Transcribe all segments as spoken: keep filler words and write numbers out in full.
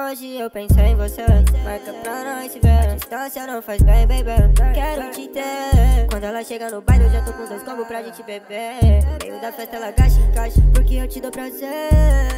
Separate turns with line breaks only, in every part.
Hoje eu pensei em você, marca pra nós se ver. A distância não faz bem, baby. Quero te ter. Quando ela chega no baile eu já tô com dois combos pra gente beber. No meio da festa ela agacha e encaixa, porque eu te dou prazer.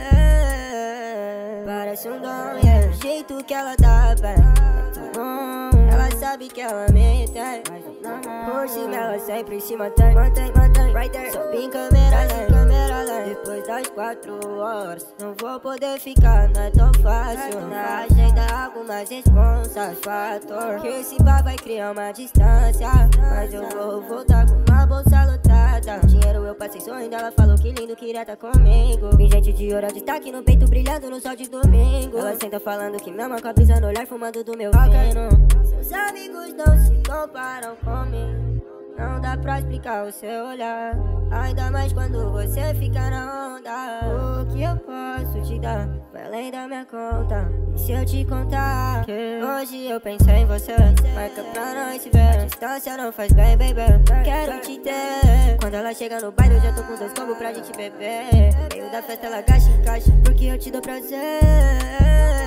Parece um dom, yeah. O jeito que ela dá, bem, é tão bom. Ela sabe que ela me tem, mas não, por cima ela sempre se mantém. Mantém, mantém, right there. Sobe em câmera lenta, câmera lenta. Depois das quatro horas não vou poder ficar, não é tão fácil. Na agenda algumas responsas, fator que esse bar vai criar uma distância. Mas eu vou voltar com uma bolsa lotada. Dinheiro eu passei sorrindo, ela falou que lindo, queria tá comigo. Pingente de ouro, destaque no peito brilhando no sol de domingo. Ela senta falando que me ama com a brisa no olhar, fumando do meu fino. Seus amigos não se comparam comigo, não dá pra explicar o seu olhar, ainda mais quando você fica na onda. O que eu posso te dar vai além da minha conta. E se eu te contar que hoje eu pensei em você, marca pra nós se ver. A distância não faz bem, baby. Quero te ter. Quando ela chega no baile eu já tô com dois combos pra gente beber. No meio da festa ela agacha e encaixa, porque eu te dou prazer.